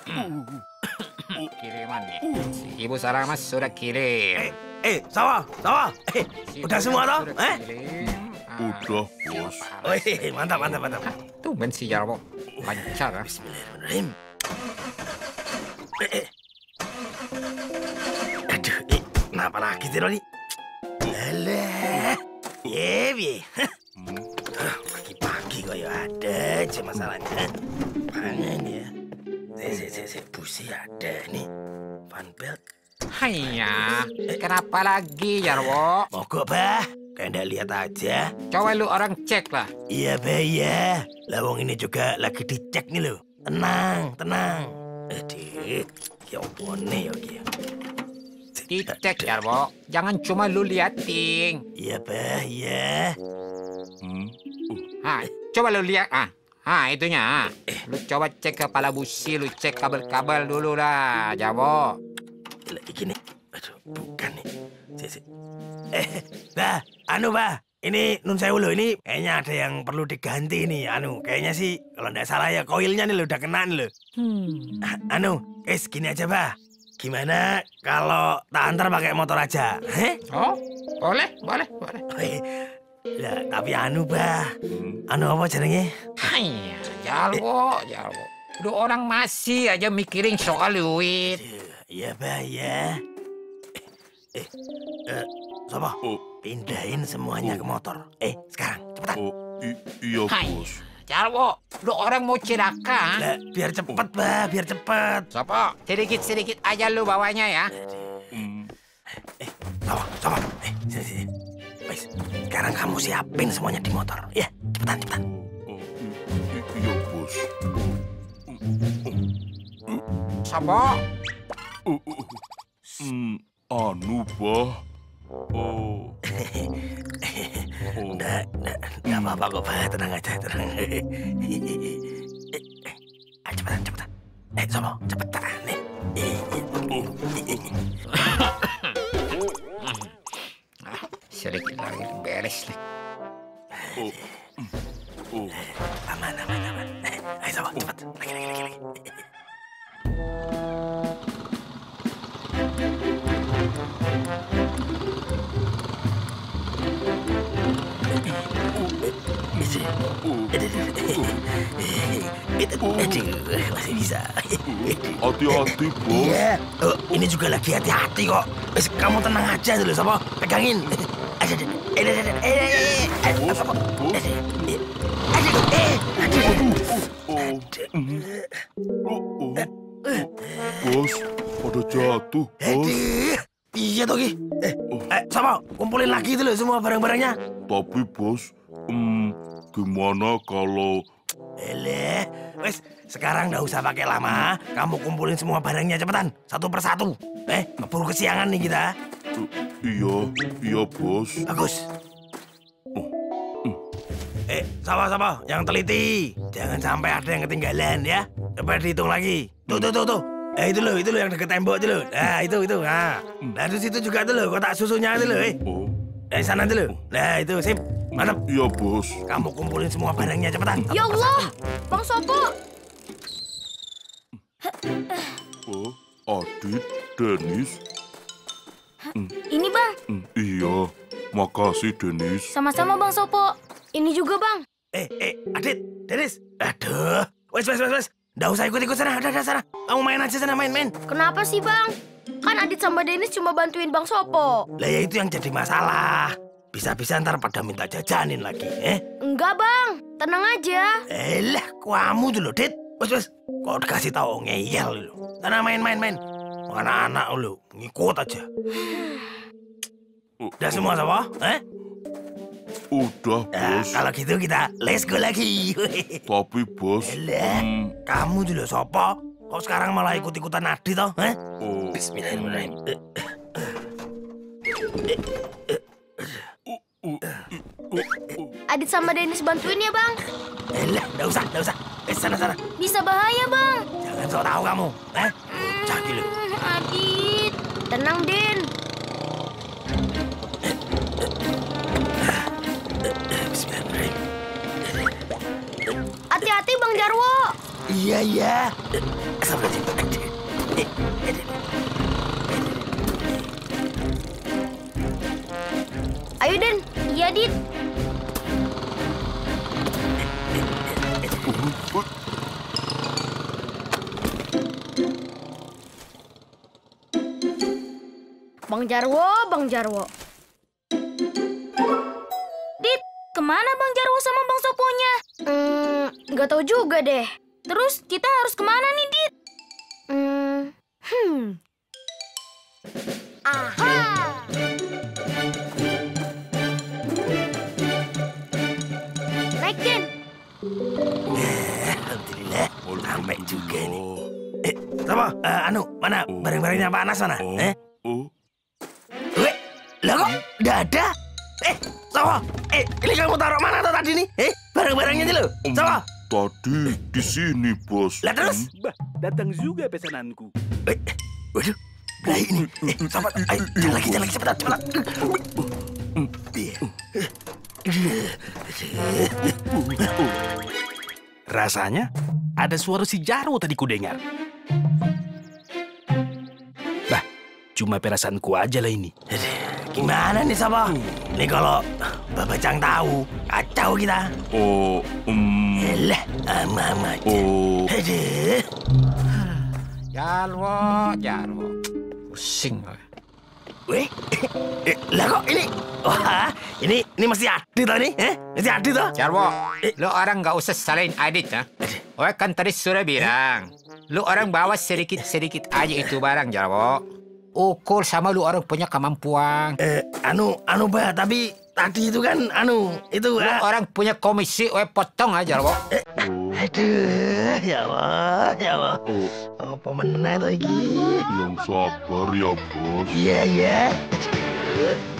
Kiriman nih. Ibu Saramas sudah kirim. Sawah. Udah semua toh? Udah, Bos. Mantap. Tumben si Jarwo. Lancar. Bismillahirrahmanirrahim. Aduh, kenapa lagi sih, Roni? Alah, piye. Pagi-pagi kok ya ada aja masalahnya. Pangan ya. Saya busi ada nih. Fan belt. Haiya, kenapa lagi Jarwo? Mogok, Bah. Kayak ndak lihat aja. Coba lu orang cek lah. Iya, Bah, ya. Lawang ini juga lagi dicek nih lo. Tenang. Aduh, ya ampun nih, oke. Dicek Jarwo, jangan cuma lu liatin. Iya, Bah, ya. Coba lu lihat. Itunya. Lu coba cek kepala busi, lu cek kabel-kabel dulu lah, Jarwo. Gini, aduh, bukan nih. Bah, Bah, ini nun sewu lo, ini kayaknya ada yang perlu diganti nih, kayaknya sih kalau nggak salah ya koilnya nih lo udah kena nih lo. Gini aja, Bah. Gimana kalau tak antar pakai motor aja? Oh, boleh. Lah, tapi Bah. Apa jenenge? Haiya, Jarwo. Lu orang masih aja mikirin soal duit. Iya, Bah, ya. Sopo, pindahin semuanya ke motor. Sekarang, cepetan. Iya, Bos. Jarwo, lu orang mau celaka. Lah, biar cepet, Bah, biar cepet. Sopo, sedikit aja lu bawanya ya. Sopo. Sini. Wes, sekarang kamu siapin semuanya di motor. Ya, cepetan. Iya, Bos. Sopo? Bah. Nggak apa-apa kok, Bah. Tenang aja. Cepetan. Sopo, cepetan. Sedikit lagi beres nih. Aman. Ayo, Sopo, cepet. Lagi. Masih bisa. Hati-hati, Bos. Iya. Ini juga lagi hati-hati kok. Kamu tenang aja dulu, Sopo. Pegangin. Bos, pada jatuh, Bos. Iya toh, Ki. Sopo, kumpulin lagi dulu semua barang-barangnya. Tapi, Bos, gimana kalau... Wes, sekarang nggak usah pakai lama. Kamu kumpulin semua barangnya cepetan, satu persatu. Keburu kesiangan nih kita. Iya, Bos. Bagus. Sama-sama, yang teliti. Jangan sampai ada yang ketinggalan ya. Coba dihitung lagi. Tuh. Itu lo yang deket tembok itu lo. Nah, itu. Nah, terus itu juga itu lo, kotak susunya itu lo. Sana itu lo. Nah, itu sip. Mantap. Iya, Bos. Kamu kumpulin semua barangnya cepetan. Ya Allah, Bang Sopo. Adit, Denis. Ini, Bang. Iya, makasih, Denis. Sama-sama, Bang Sopo. Ini juga, Bang. Adit, Denis. Aduh. Wes. Nggak usah ikut sana. Udah sana. Kamu main aja sana, main. Kenapa sih, Bang? Kan Adit sama Denis cuma bantuin Bang Sopo. Lah ya itu yang jadi masalah. Bisa-bisa ntar pada minta jajanin lagi, Enggak, Bang. Tenang aja. Lah, kamu dulu, Dit. Wes. Kok dikasih tahu ngeyel lu. Sana main. Anak-anak lu, ngikut aja. Udah semua, Sopo? Udah, Bos. Kalau gitu kita let's go lagi. Tapi, Bos... Kamu dulu, Sopo? Kok sekarang malah ikut-ikutan Adit, toh? Bismillahirrahmanirrahim. Adit sama Denis bantuin ya, Bang. Lah, nggak usah. Sana. Bisa bahaya, Bang. Jangan sok tahu kamu, Caki lu. Adit, tenang, Den. Bismillahirrahmanirrahim. Hati-hati, Bang Jarwo. Iya, iya. Sabar, Ayo, Den. Iya, Dit. Bang Jarwo, Bang Jarwo. Dit, kemana Bang Jarwo sama Bang Soponya? Nggak tahu juga deh. Terus kita harus kemana nih, Dit? Aha! Naik, Den. Alhamdulillah, sampai juga nih. Sama, mana barang-barangnya Pak Anas mana? Oh, Weh, lah kok nggak ada? Sama, ini kamu taruh mana tuh tadi nih? Barang-barangnya nih lo, sama. tadi di sini, Bos. Lah terus? Bah, datang juga pesananku. Waduh, lah ini. Sama, ayo, jalan lagi, cepetan. Rasanya ada suara si Jarwo tadi ku dengar. Bah, cuma perasaanku aja lah ini. Gimana nih, Sama? Ini kalau Babacang tahu, kacau kita. Oh, Yalah, amat. oh. Aduh. Jarwo. Pusing. Weh, lah kok ini? Wah, ini masih Adit tau nih? Masih Adit toh? Jarwo, lu orang nggak usah salahin Adit, ya. Oh, kan tadi sudah bilang. Lu orang bawa sedikit-sedikit aja itu barang, Jarwo. Ukur sama lu orang punya kemampuan. Bah, tapi tadi itu kan, itu... Lu orang punya komisi, potong aja, Jarwo. Aduh, ya Allah. Apa menang lagi? Yang sabar ya, Bos. Iya.